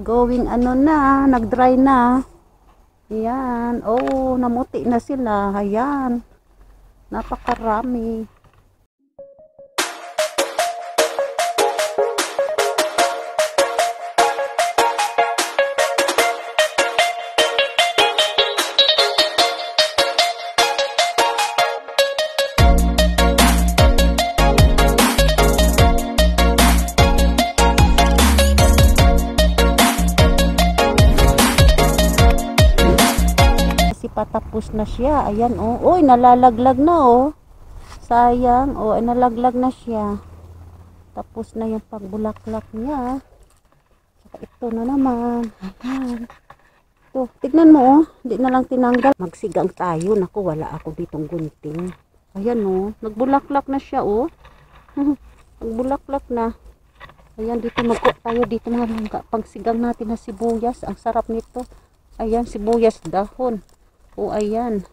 going ano na, nag-dry na. Ayan. Oh, namuti na sila. Ayan. Napakarami. Patapos na siya. Ayan, oh. Uy, nalalaglag na, oh. Sayang. Oh, nalaglag na siya. Tapos na yung pagbulaklak niya. Saka ito na naman. Ayan. Ito, tignan mo, oh. Hindi na lang tinanggal. Magsigang tayo. Naku, wala ako ditong gunting. Ayan, oh. Nagbulaklak na siya, oh. Nagbulaklak na. Ayan, dito magko tayo. Dito mga langga. Pagsigang natin na sibuyas. Ang sarap nito. Ayan, sibuyas dahon. Oh, ayan.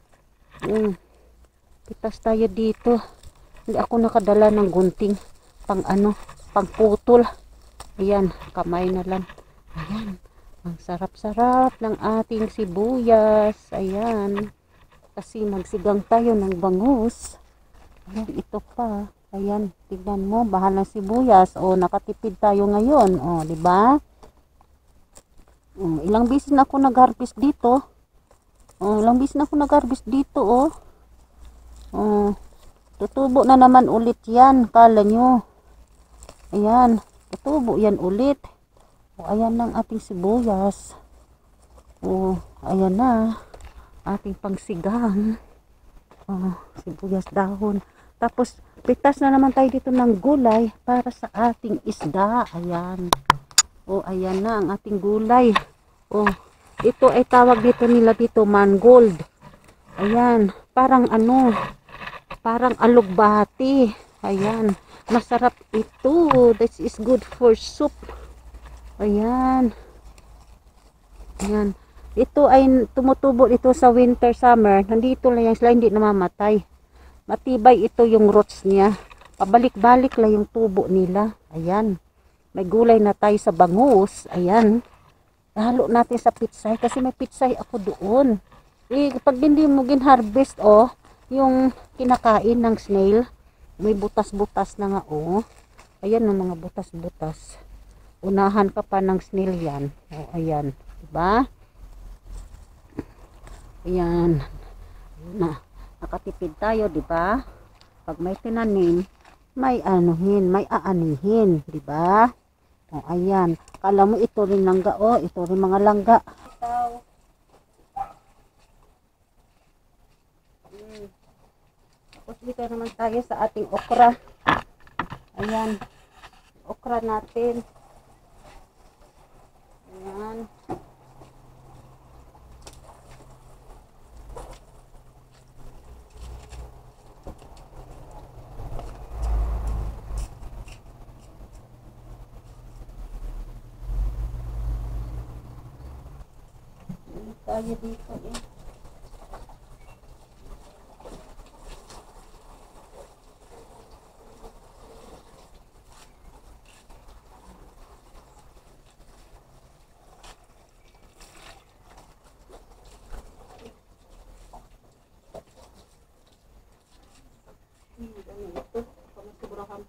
Pitas tayo dito. Hindi ako nakadala ng gunting. Pang ano, pang putol. Ayan, kamay na lang. Ayan. Ang sarap-sarap ng ating sibuyas. Ayan. Kasi magsigang tayo ng bangus. Ayan, ito pa. Ayan, tignan mo, bahal ng sibuyas. Oh, nakatipid tayo ngayon. Oh, di ba? Ilang beses na ako nag-harvest dito. Ilang beses na ako nag-harvest dito, oh. Tutubo na naman ulit yan, kala nyo. Ayan, tutubo yan ulit. Ayan ng ating sibuyas. Ayan na. Ating pangsigang. Sibuyas dahon. Tapos, pitas na naman tayo dito ng gulay para sa ating isda. Ayan. Ayan na ang ating gulay. Ito ay tawag dito nila dito mangold. Ayan, parang ano, parang alugbati. Ayan, masarap ito. This is good for soup. Ayan. Ayan. Ito ay tumutubo ito sa winter, summer. Nandito lang yan sila, hindi namamatay. Matibay ito yung roots niya. Pabalik-balik lang yung tubo nila. Ayan. May gulay na tayo sa bangus. Ayan. Halo natin sa pitsay kasi may pitsay ako doon. Pag hindi mo gin-harvest, yung kinakain ng snail, may butas-butas na nga, Ayan ang mga butas-butas. Unahan ka pa ng snail yan. Ayan. Diba? Ayan. Nakatipid tayo, diba? Pag may tinanim, may anuhin, may aanihin, diba? Ayan. Kala mo ito rin langga, ito rin mga langga. Tapos dito naman tayo sa ating okra. Ayan. Okra natin. Ayan. Tayo dito ito, pamasobrahan.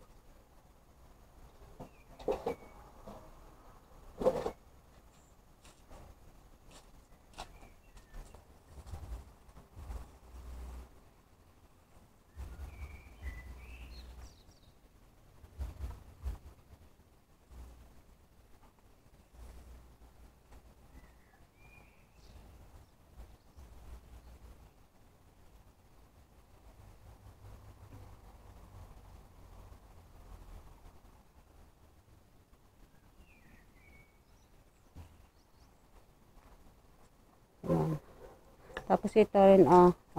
Tapos ito rin,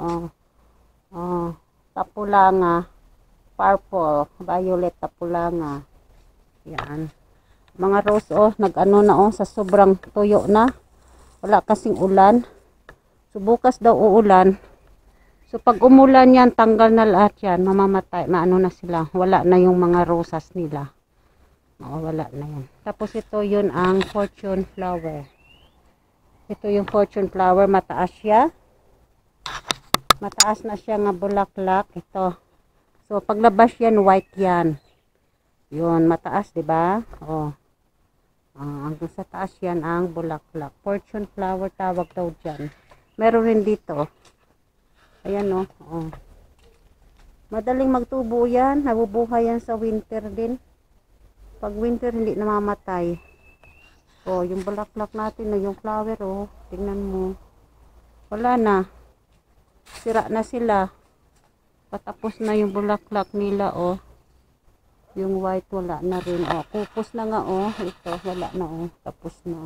tapulanga, purple, violet tapulanga. Yan. Mga rose, nag-ano na, sa sobrang tuyo na. Wala kasing ulan. So, bukas daw uulan. So, pag umulan yan, tanggal na lahat yan. Mamamatay, maano na sila. Wala na yung mga rosas nila. Oh, wala na yan. Tapos ito yun ang fortune flower. Ito yung fortune flower. Mataas siya. Mataas na siya nga bulaklak. Ito. So, paglabas yan, white yan. Yun, mataas, diba? Oh. Hanggang sa taas yan ang bulaklak. Fortune flower tawag daw dyan. Meron rin dito. Ayan, oh. Oh. Madaling magtubo yan. Nabubuhay yan sa winter din. Pag winter, hindi namamatay. Oh, yung bulaklak natin na yung flower, oh. Tingnan mo. Wala na. Sira na sila. Patapos na yung bulaklak nila, oh. Yung white, wala na rin. Oh, kupos na nga, oh. Ito, wala na, oh. Tapos na.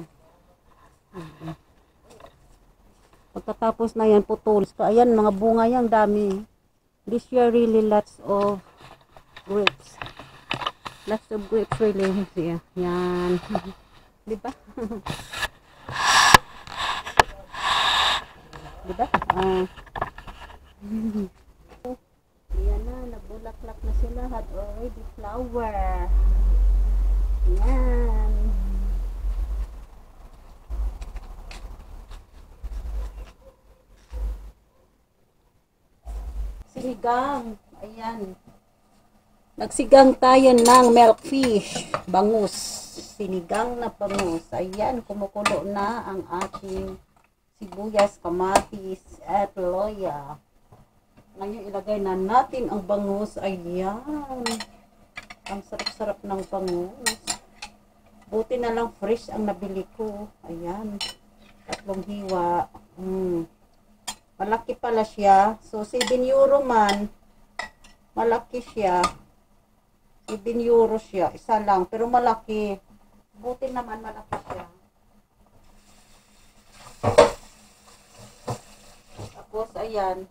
Pagkatapos na yan, putol. So, ayan, mga bunga yan, dami. This year, really lots of grapes. Lots of grapes, really. Yeah. Yan. Diba? Diba? Ayan na, nabulaklak na sila. Had already flower. Ayan. Sinigang. Ayan. Nagsigang tayo ng milkfish. Bangus. Sinigang na bangus. Ayan, kumukulo na ang ating sibuyas, kamatis, at loya. Ngayon, ilagay na natin ang bangus. Ayan. Ang sarap-sarap ng bangus. Buti na lang fresh ang nabili ko. Ayan. 3 hiwa. Malaki pala siya. So, 7 euro man. Malaki siya. 7 euro siya. Isa lang. Pero malaki. Buti naman malaki siya. Tapos, ayan.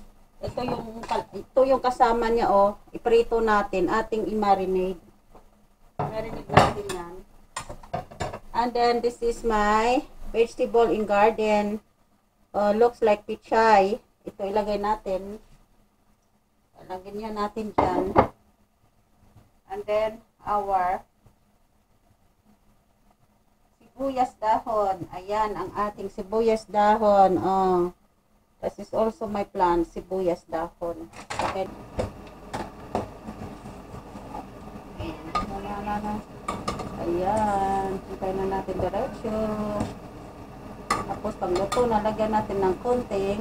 Ito yung kasama niya, oh. Iprito natin. Ating i-marinate. Marinate natin yan. And then, this is my vegetable in garden. Looks like pichay. Ito ilagay natin. Lagyan niya natin dyan. And then, our sibuyas dahon. Ayan, ang ating sibuyas dahon. Oh. This is also my plant, sibuyas dahon. Okay. Ayan. Hintay na natin diretso. Tapos, pag luto, nalagyan natin ng konting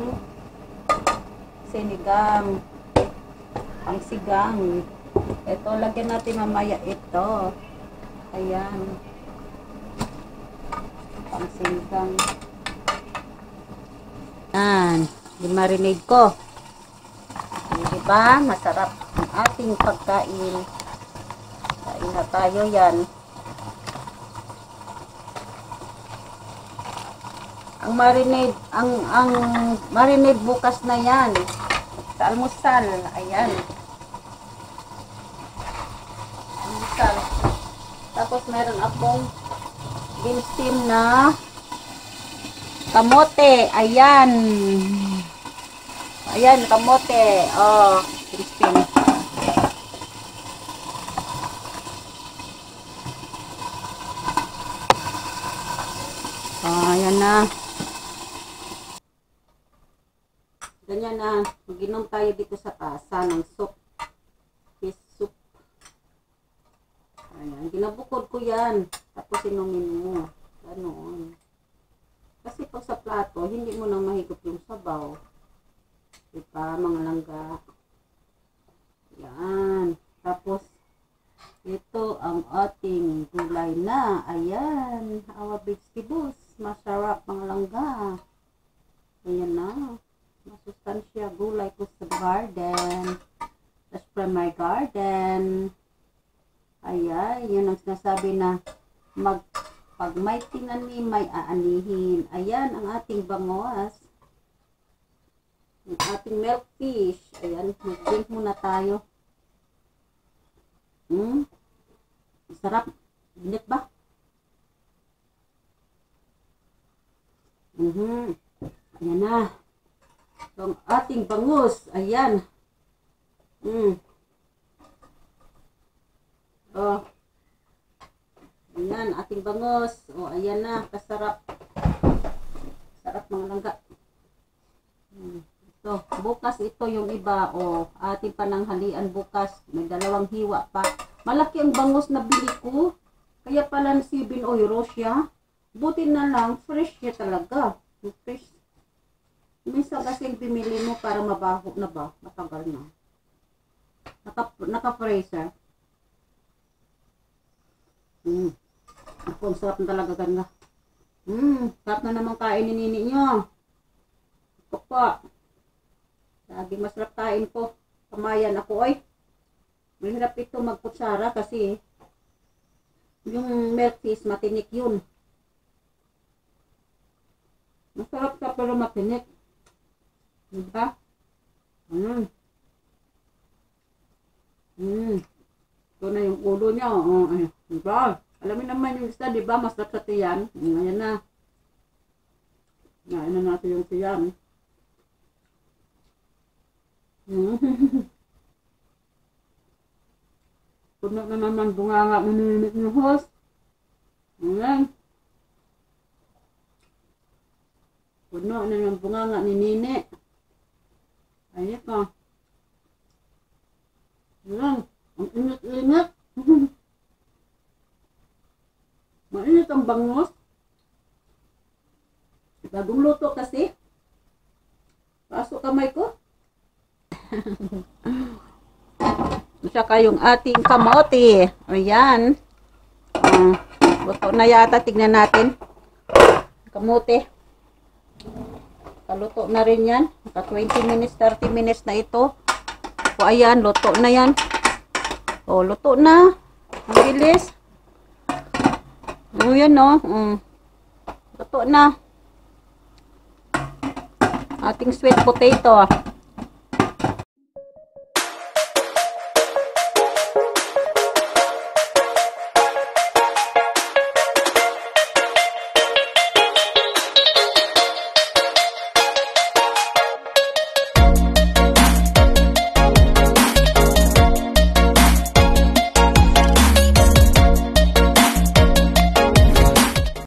sinigang. Ang sigang. Ito, lagyan natin mamaya ito. Ayan. Ang sinigang. Ayan. Di-marinate ko. Diba? Masarap ang ating pagkain. Kain na tayo yan. Ang marinade bukas na yan. Sa almusal. Ayan. Almusal. Tapos meron akong steam na kamote. Ayan. Ayan, kamote. Oh, steam. Oh, ayan na. Ganyan na. Mag-inom tayo dito sa tasa ng soup. Fish soup. Ayan. Ginabukod ko yan. Tapos inumin mo. Ganon. Kasi pag sa plato, hindi mo na mahigop yung sabaw. Diba, mga langga. Yan. Tapos, ito ang ating gulay na. Ayan. Our vegetables. Masarap mga langga. Ayan na. Masustansya gulay ko sa garden. That's from my garden. Ayan. Yun ang sinasabi na pag may tinanim, may aanihin. Ayan ang ating bangos. Ang ating milkfish. Ayan. Mag-drink muna tayo. Sarap. Init ba? Ayan na. So, ang ating bangus. Ayan. Oh. Ayan, ating bangos. O, ayan na. Kasarap. Sarap mga langga. Ito, bukas ito yung iba. O, ating pananghalian bukas. May 2 hiwa pa. Malaki ang bangos na bili ko. Kaya pala 7 euro siya. Buti na lang, fresh siya talaga. Fresh. Minsan kasi pimili mo para mabaho na ba? Matagal na. Naka-freezer. Ako, ang sarap na talaga ganda. Sarap na naman kain ni nini nyo. Ito po. Lagi masarap kain ko. Kamayan ako ay. Mahirap ito magkutsara kasi yung milk cheese matinik yun. Masarap ka pero matinik. Diba? Ito na yung ulo niya. Diba? Alamin naman yung isa, diba? Masarap sa tiyan. Ayan na. Ngayon na natin yung tiyan. Puno na naman bunganga nininit ng host. Ayan. Puno na naman bunganga ni Nini. Ayan ka. Ayan. Ang init-init. Mainit ang bangos. Bagong luto kasi. Pasok kamay ko. Saka yung ating kamote. Ayan. Luto na yata. Tignan natin. Kamote. Kaluto na rin yan. Naka 20 minutes, 30 minutes na ito. O ayan, luto na yan. O, luto na. Ang bilis. O, yan o. Luto na. Ating sweet potato.